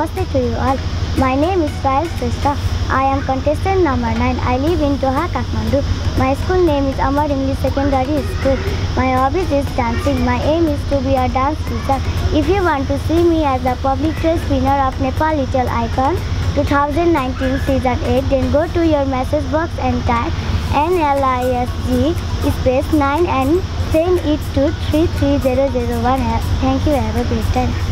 Namaste to you all. My name is Rahyel Shrestha. I am contestant number 9. I live in Doha, Kathmandu. My school name is Amar English Secondary School. My hobbies is dancing. My aim is to be a dance teacher. If you want to see me as a public choice winner of Nepal Little Icon 2019 Season 8, then go to your message box and type NLISG space 9 and send it to 33001. Thank you. Have a great time.